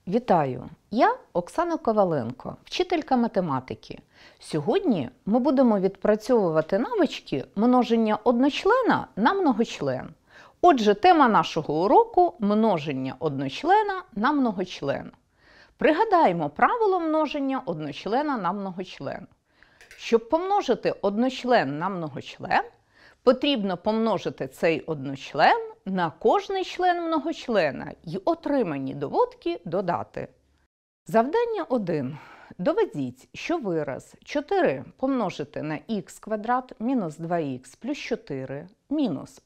Вітаю! Я Оксана Коваленко, вчителька математики. Сьогодні ми будемо відпрацьовувати навички множення одночлена на многочлен. Отже, тема нашого уроку – множення одночлена на многочлен. Пригадаємо правило множення одночлена на многочлен. Щоб помножити одночлен на многочлен, потрібно помножити цей одночлен на кожний член многочлена і отримані доводки додати. Завдання 1. Доведіть, що вираз 4 помножити на х квадрат мінус 2х плюс 4 мінус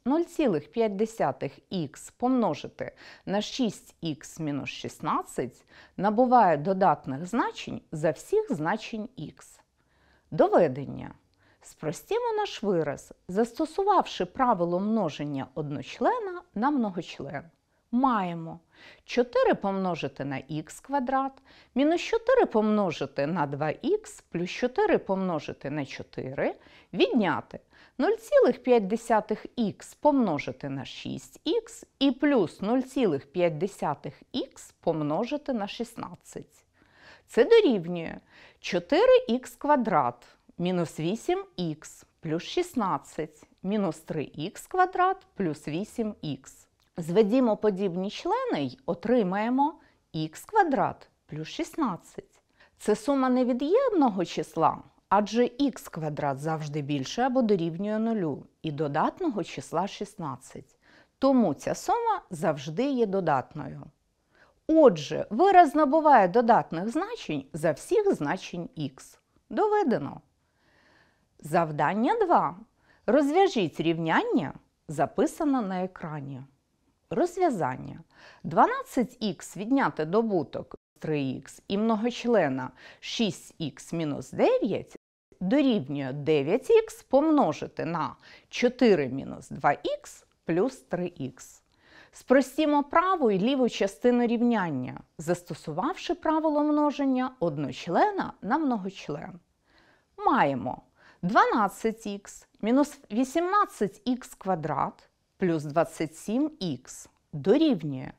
0,5х помножити на 6х мінус 16 набуває додатних значень за всіх значень х. Доведення. Спростімо наш вираз, застосувавши правило множення одночлена на многочлен. Маємо 4 помножити на х квадрат, мінус 4 помножити на 2х, плюс 4 помножити на 4, відняти 0,5х помножити на 6х і плюс 0,5х помножити на 16. Це дорівнює 4х квадрат мінус 8х плюс 16 мінус 3х квадрат плюс 8х. Зведімо подібні члени й отримаємо х квадрат плюс 16. Це сума невід'ємного числа, адже х квадрат завжди більше або дорівнює 0 і додатного числа 16. Тому ця сума завжди є додатною. Отже, вираз набуває додатних значень за всіх значень х. Доведено. Завдання 2. Розв'яжіть рівняння, записано на екрані. Розв'язання. 12х відняти добуток 3х і многочлена 6х мінус 9 дорівнює 9х помножити на 4 мінус 2х плюс 3х. Спростімо праву і ліву частину рівняння, застосувавши правило множення одночлена на многочлен. Маємо 12х мінус 18х квадрат плюс 27х дорівнює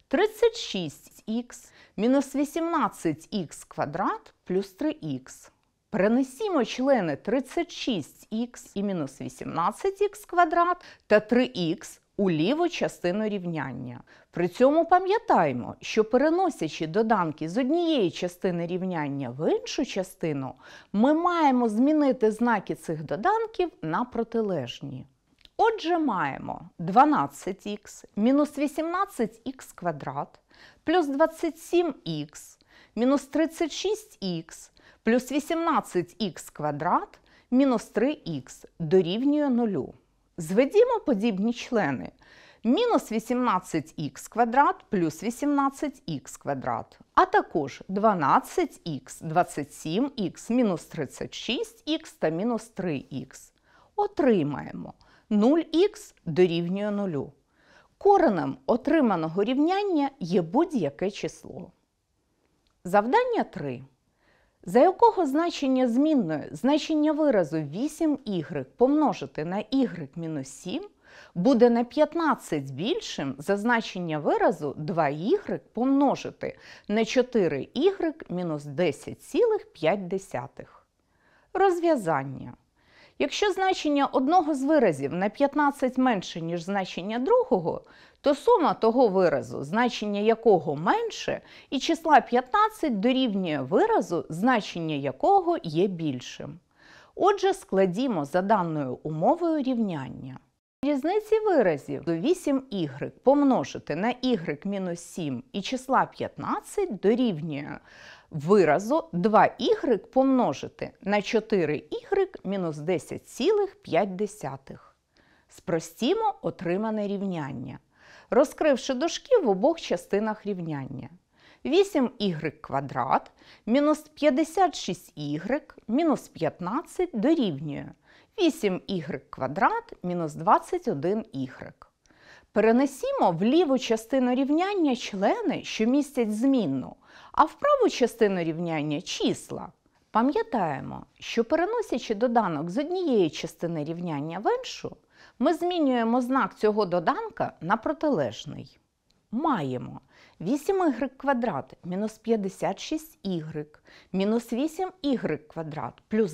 36х мінус 18х квадрат плюс 3х. Перенесімо члени 36х і мінус 18х квадрат та 3х у ліву частину рівняння. При цьому пам'ятаємо, що переносячи доданки з однієї частини рівняння в іншу частину, ми маємо змінити знаки цих доданків на протилежні. Отже, маємо 12х мінус 18х квадрат плюс 27х мінус 36х плюс 18х квадрат мінус 3х дорівнює 0. Зведімо подібні члени. Мінус 18х квадрат плюс 18х квадрат, а також 12х, 27х, мінус 36х та мінус 3х. Отримаємо 0х дорівнює 0. Коренем отриманого рівняння є будь-яке число. Завдання 3. За якого значення змінної значення виразу 8y помножити на y-7 буде на 15 більшим за значення виразу 2y помножити на 4y-10,5. Розв'язання. Якщо значення одного з виразів на 15 менше, ніж значення другого, то сума того виразу, значення якого менше, і числа 15 дорівнює виразу, значення якого є більшим. Отже, складімо за даною умовою рівняння. Різниці виразів 8y помножити на y-7 і числа 15 дорівнює виразу 2y помножити на 4y-10,5. Спростімо отримане рівняння, розкривши дужки в обох частинах рівняння. 8y квадрат мінус 56y мінус 15 дорівнює 8y квадрат мінус 21y. Перенесімо в ліву частину рівняння члени, що містять змінну, а в праву частину рівняння числа. Пам'ятаємо, що переносячи доданок з однієї частини рівняння в іншу, ми змінюємо знак цього доданка на протилежний. Маємо 8y квадрат мінус 56y мінус 8y квадрат плюс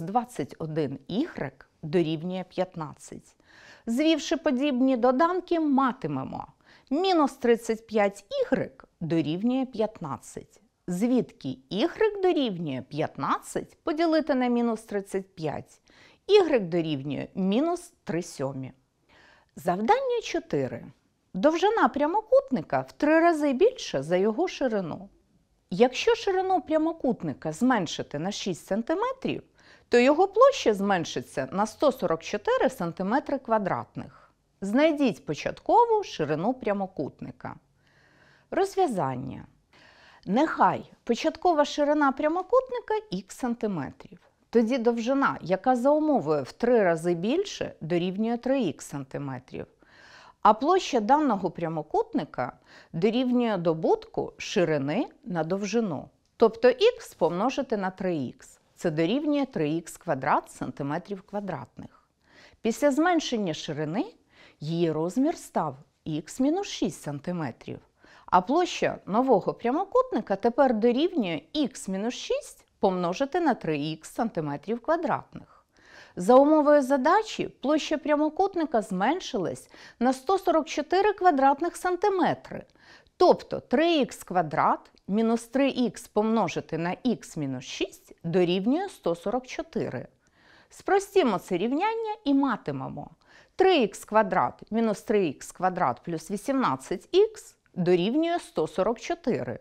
21y дорівнює 15. Звівши подібні доданки, матимемо мінус 35y дорівнює 15. Звідки y дорівнює 15 поділити на мінус 35? Y дорівнює мінус 3 сьомі. Завдання 4. Довжина прямокутника в 3 рази більша за його ширину. Якщо ширину прямокутника зменшити на 6 см, то його площа зменшиться на 144 см квадратних. Знайдіть початкову ширину прямокутника. Розв'язання. Нехай початкова ширина прямокутника х сантиметрів. Тоді довжина, яка за умовою в 3 рази більше, дорівнює 3х сантиметрів. А площа даного прямокутника дорівнює добутку ширини на довжину. Тобто х помножити на 3х. Це дорівнює 3х квадрат сантиметрів квадратних. Після зменшення ширини її розмір став х-6 сантиметрів. А площа нового прямокутника тепер дорівнює х-6 помножити на 3х сантиметрів квадратних. За умовою задачі площа прямокутника зменшилась на 144 квадратних сантиметри. Тобто 3х квадрат мінус 3х помножити на х-6 дорівнює 144. Спростімо це рівняння і матимемо 3х квадрат мінус 3х квадрат плюс 18х дорівнює 144.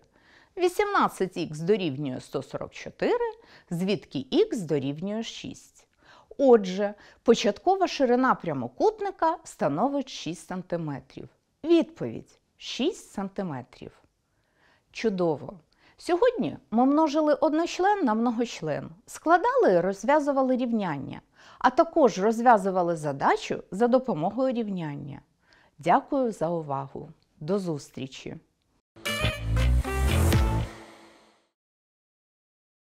18х дорівнює 144, звідки х дорівнює 6. Отже, початкова ширина прямокутника становить 6 см. Відповідь – 6 см. Чудово! Сьогодні ми множили одночлен на многочлен, складали і розв'язували рівняння, а також розв'язували задачу за допомогою рівняння. Дякую за увагу! До зустрічі!